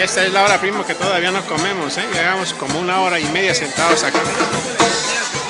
Y esta es la hora, primo, que todavía no comemos, ¿eh? Llevamos como 1 hora y media sentados acá.